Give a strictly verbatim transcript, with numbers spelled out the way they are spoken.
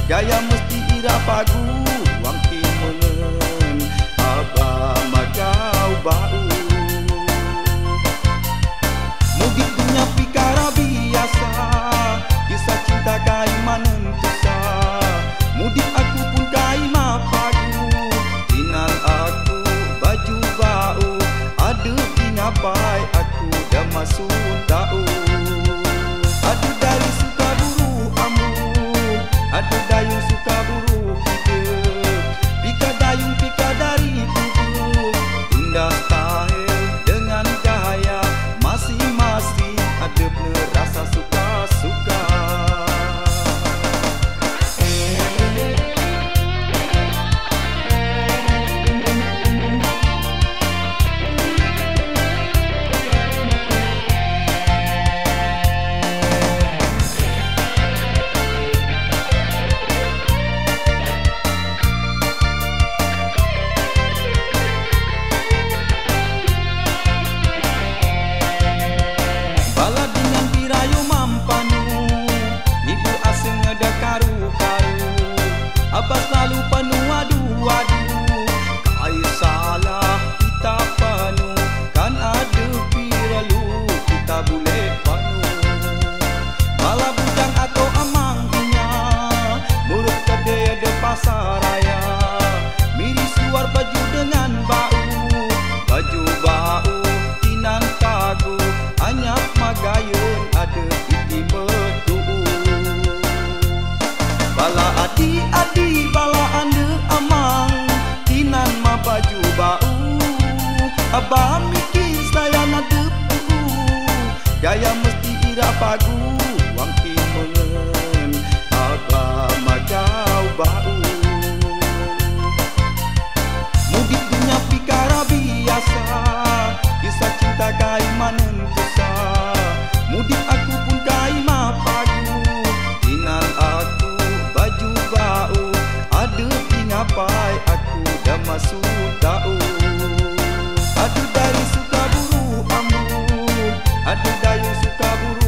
gaya mesti ira pagu wang timengen abah magau bau mudik dunia pikara biasa kisah cinta kai manentusa mudik aku pun kai mapagu tinan aku baju bau ada dinapai aku dah masuk tahu ada dari suka buru amu ada dayung suka buru hidup pika dayung pika dari tubuh indah style dengan gaya masing-masing ada rasa suka-suka. Abah selalu penuh adu-adu kai salah kita penuh kan ada piralu kita boleh penuh malah bujang atau amangnya murut kedai ada pasar raya miris luar baju dengan bau baju bau tinan tagu anyap magayun ada iti betul bala adi-adi bala ande amang tinan ma baju bau abah mikir saya nadepu gaya mesti ira pagu wang timengen abah magau bau mudik dunia pikara biasa kisah cinta kai manentusa mudik aku pun kai mapagu tinan aku baju bau ada tingapai aku dah masuk tahu ada dari suka buru amu ada dayung suka buru